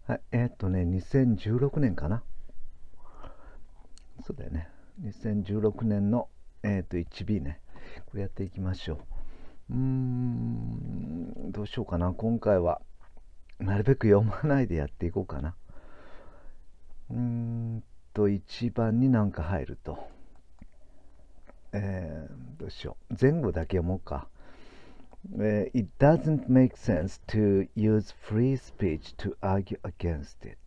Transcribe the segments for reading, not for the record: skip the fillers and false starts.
はい、2016年かな。そうだよね。2016年の、1B ね。これやっていきましょう。どうしようかな。今回は、なるべく読まないでやっていこうかな。1番になんか入ると。どうしよう。前後だけ読もうか。It doesn't make sense to use free speech to argue against it.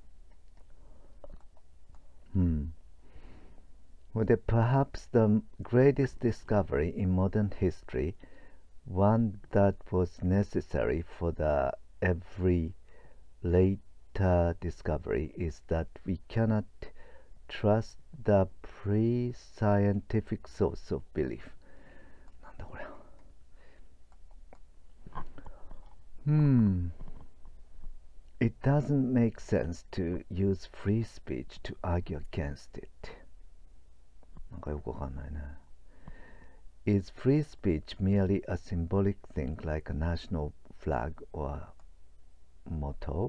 Perhaps the greatest discovery in modern history, one that was necessary for the every later discovery, is that we cannot trust the pre-scientific source of belief. なんだこれ。It doesn't make sense to use free speech to argue against it. なんかよくわかんないね。Is free speech merely a symbolic thing like a national flag or motto?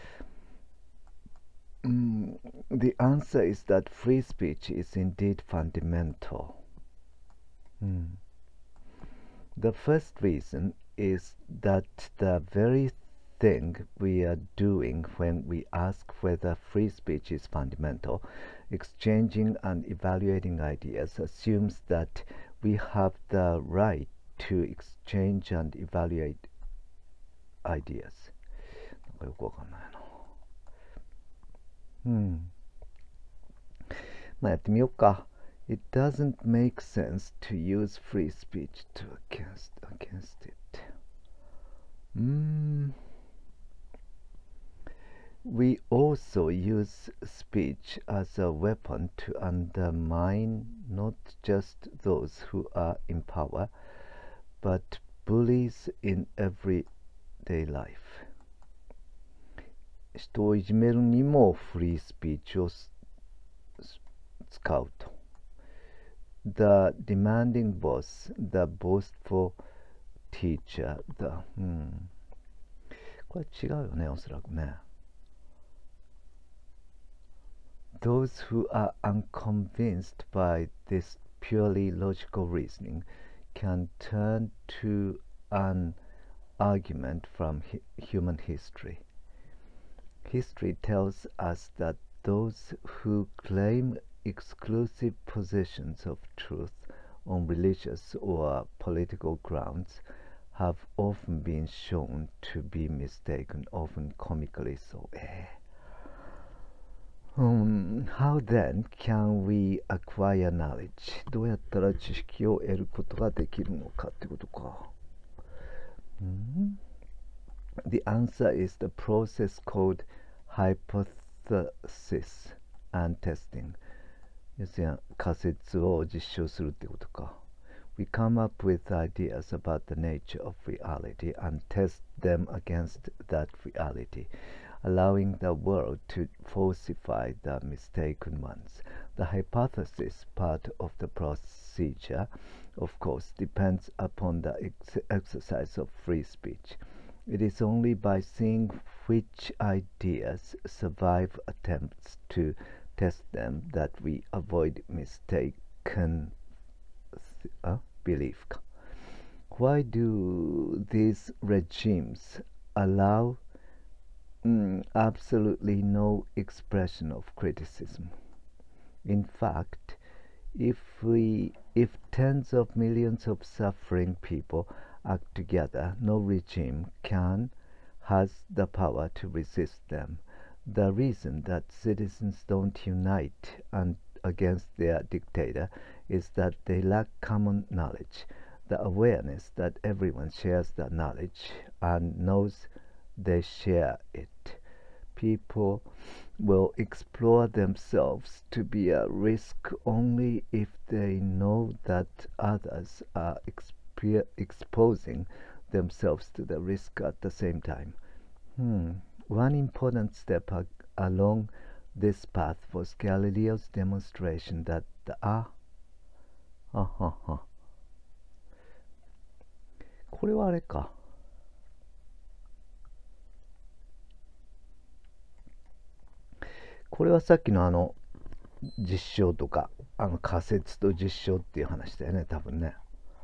The answer is that free speech is indeed fundamental. The first reason is that the very thing we are doing when we ask whether free speech is fundamental, exchanging and evaluating ideas, assumes that we have the right to exchange and evaluate ideas. なんかよくわかんないな。まあやってみようか。It doesn't make sense to use free speech to against it. We also use speech as a weapon to undermine not just those who are in power, but bullies in everyday life. 人をいじめるにもフリースピーチを使うと。The demanding boss, the boastful teacher,これ違うよね、おそらくね。Those who are unconvinced by this purely logical reasoning can turn to an argument from human history. History tells us that those who claim exclusive positions of truth on religious or political grounds have often been shown to be mistaken, often comically so. How then can we acquire knowledge? どうやったら知識を得ることができるのかってことか。The answer is the process called hypothesis and testing. 要するに仮説を実証するってことか。We come up with ideas about the nature of reality and test them against that reality, allowing the world to falsify the mistaken ones. The hypothesis part of the procedure, of course, depends upon the exercise of free speech. It is only by seeing which ideas survive attempts to test them that we avoid mistaken belief. Why do these regimes allow absolutely no expression of criticism? In fact, if tens of millions of suffering people act together, no regime has the power to resist them. The reason that citizens don't unite against their dictator is that they lack common knowledge, the awareness that everyone shares the knowledge and knows they share it. People will explore themselves to be a risk only if they know that others are exposing themselves to the risk at the same time. One important step along this path was Galileo's demonstration thatこれはあれか。 これはさっきの実証とか仮説と実証っていう話だよね、多分ね。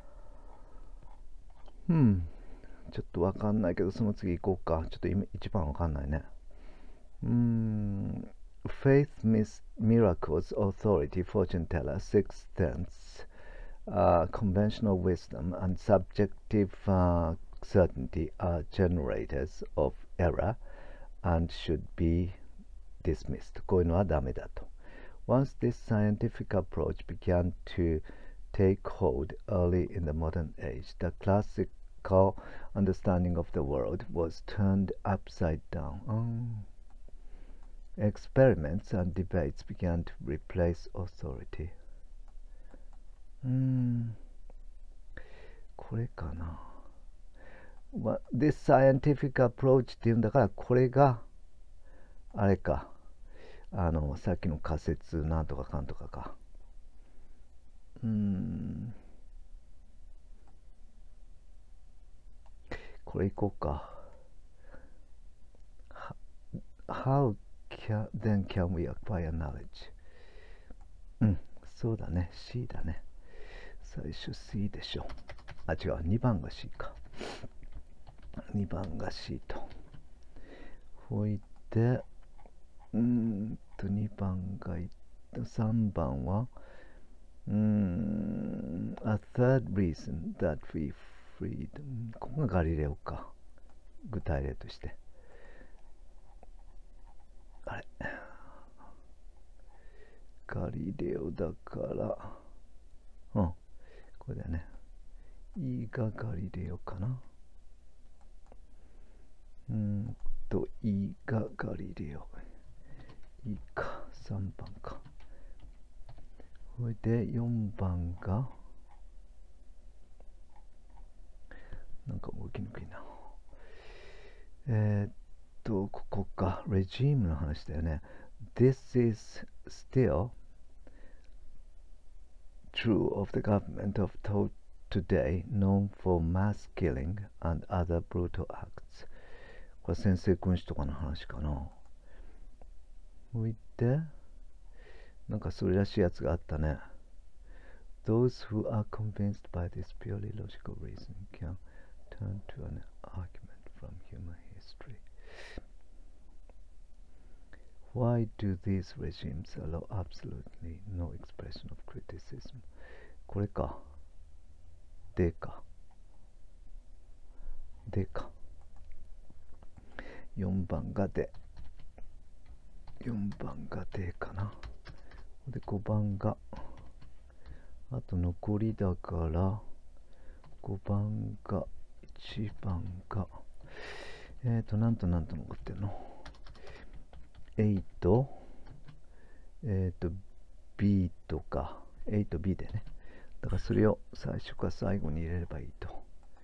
ちょっとわかんないけど、その次行こうか。ちょっと一番わかんないね。Faith, miracles, authority, fortune teller, sixth sense, conventional wisdom, and subjective certainty are generators of error and should be dismissed. こういうのはダメだと。Once this scientific approach began to take hold early in the modern age, the classical understanding of the world was turned upside down. Experiments and debates began to replace authority. これかな。This scientific approach っていうんだから、これがあれか。さっきの仮説なんとかかんとかか。これいこうか。How then can we acquire knowledge? そうだね。C だね。最初 C でしょ。違う。2番が C か。2番が C と。ほいで、2番が3番はA third reason that we freed. ここがガリレオか。具体例として。あれガリレオだからこれだよね。E がガリレオかな。E がガリレオ。いいか、3番か。それで4番がなんか動きにくいな。ここか。レジームの話だよね。This is still true of the government of today, known for mass killing and other brutal acts. これ先制君主とかの話かな。ほいでなんかそれらしいやつがあったね。Those who are convinced by this purely logical reason can turn to an argument from human history. Why do these regimes allow absolutely no expression of criticism? これか。でか。でか。4番がで。4番がでかな。で、5番が。あと残りだから、5番が、1番が、なんと残ってんの ?A と、B とか、A と B でね。だからそれを最初か最後に入れればいいと。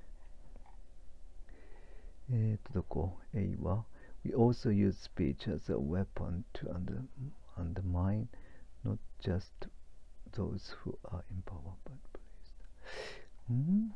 どこ ?A は、We also use speech as a weapon to undermine not just those who are in power but pleased.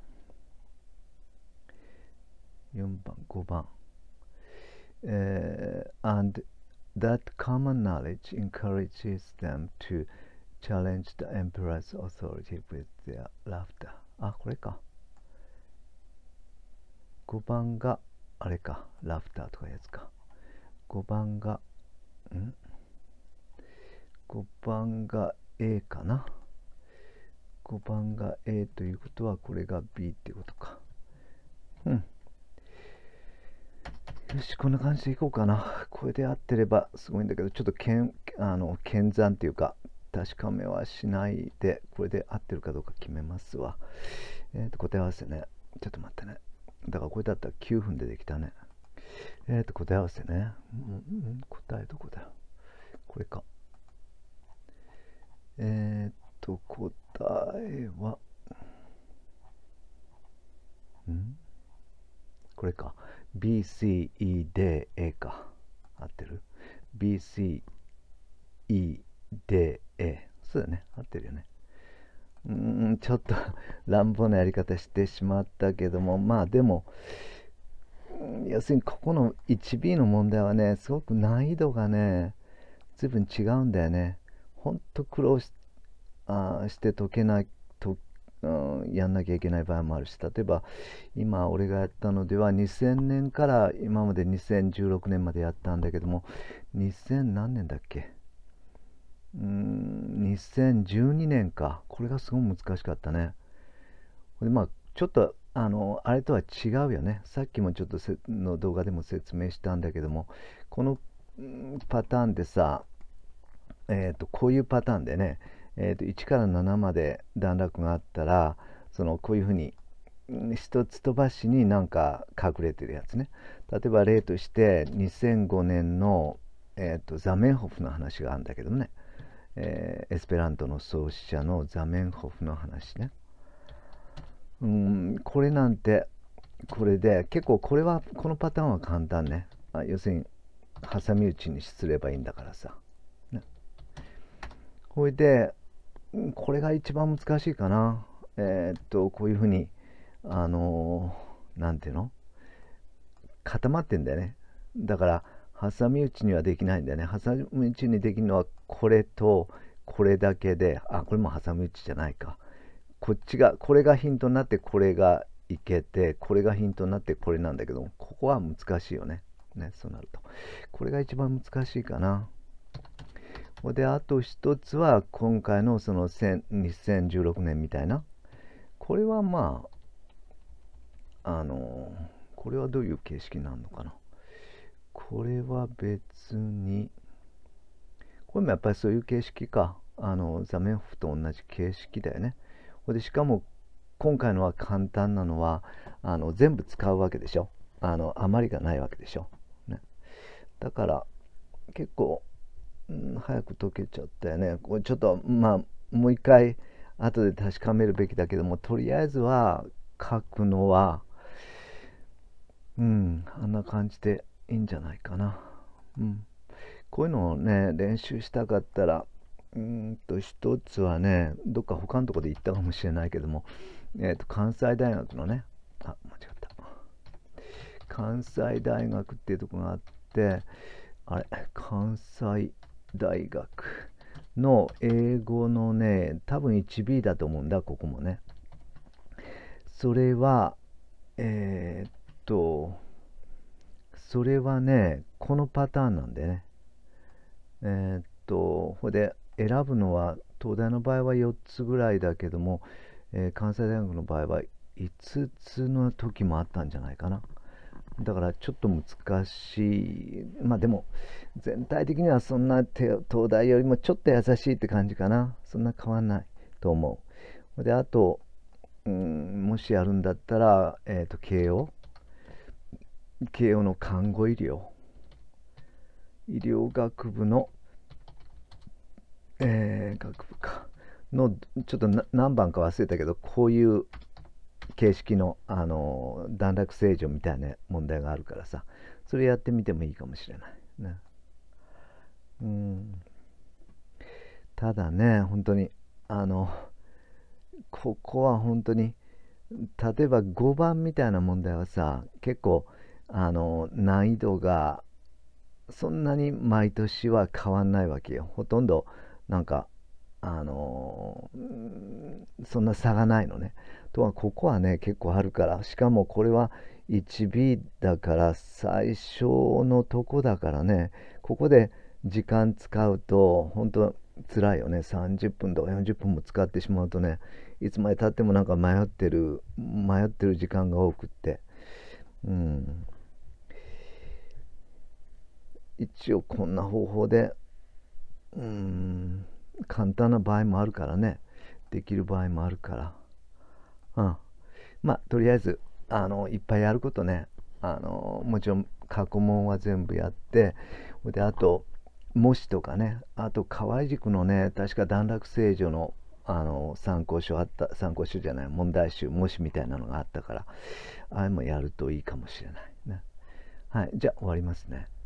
4番、5番。And that common knowledge encourages them to challenge the emperor's authority with their laughter. これか。5番が、あれか、ラフターとかやつか。5番が、5番が A かな。5番が A ということは、これが B っていうことか。よし、こんな感じでいこうかな。これで合ってればすごいんだけど、ちょっと検算っていうか、確かめはしないで、これで合ってるかどうか決めますわ。答え合わせね。ちょっと待ってね。だからこれだったら9分でできたね。答え合わせね。答えどこだよ。これか。答えは、これか。B, C, E, D, A か。合ってる ?B, C, E, D, A。そうだね。合ってるよね。ちょっと乱暴なやり方してしまったけども、まあでも、要するにここの 1B の問題はね、すごく難易度がね、 随分違うんだよね。ほんと苦労して解けないと、やんなきゃいけない場合もあるし、例えば今俺がやったのでは2000年から今まで2016年までやったんだけども、2000何年だっけ、2012年か。これがすごい難しかったね。でまあちょっとあれとは違うよね。さっきもちょっとの動画でも説明したんだけども、このパターンでさ、こういうパターンでね、1から7まで段落があったら、こういうふうに一つ飛ばしになんか隠れてるやつね。例えば例として2005年の、ザメンホフの話があるんだけどもね、エスペラントの創始者のザメンホフの話ね。これなんて、これで結構このパターンは簡単ね。要するに挟み撃ちにすればいいんだからさ、ね。ほいでこれが一番難しいかな。こういうふうになんていうの、固まってんだよね。だから挟み撃ちにはできないんだよね。挟み撃ちにできるのはこれとこれだけで、これも挟み撃ちじゃないか。これがヒントになってこれがいけて、これがヒントになってこれなんだけども、ここは難しいよね。そうなるとこれが一番難しいかな。であと一つは今回のその2016年みたいな、これはまあこれはどういう形式になるのかな。これは別に、これもやっぱりそういう形式か。ザメンホフと同じ形式だよね。でしかも今回のは簡単なのは全部使うわけでしょ。余りがないわけでしょ、ね。だから結構、早く解けちゃったよね。これちょっともう一回後で確かめるべきだけども、とりあえずは書くのはあんな感じでいいんじゃないかな。こういうのをね練習したかったら、一つはね、どっか他のとこで言ったかもしれないけども、関西大学のね、間違った、関西大学っていうとこがあって、関西大学の英語のね、多分 1B だと思うんだ、ここもね。それはそれはね、このパターンなんでね。ほいで選ぶのは、東大の場合は4つぐらいだけども、関西大学の場合は5つの時もあったんじゃないかな。だからちょっと難しい。でも全体的にはそんな東大よりもちょっと優しいって感じかな。そんな変わんないと思う。であと、もしやるんだったら、慶応の看護医療学部の、学部かの、ちょっと何番か忘れたけど、こういう形式の、段落正常みたいな問題があるからさ、それやってみてもいいかもしれないね。ただね、本当にここは本当に、例えば5番みたいな問題はさ、結構難易度がそんなに毎年は変わんないわけよ。ほとんどなんかそんな差がないのね。とはここはね結構あるから、しかもこれは 1B だから最初のとこだからね、ここで時間使うと本当辛いよね。30分とか40分も使ってしまうとね、いつまでたってもなんか迷ってる時間が多くって、一応こんな方法で簡単な場合もあるからね、できる場合もあるから、とりあえずいっぱいやることね、もちろん過去問は全部やって、であと模試とかね、あと河合塾のね、確か段落正常の参考書じゃない、問題集模試みたいなのがあったから、あれもやるといいかもしれないね。はい、じゃあ終わりますね。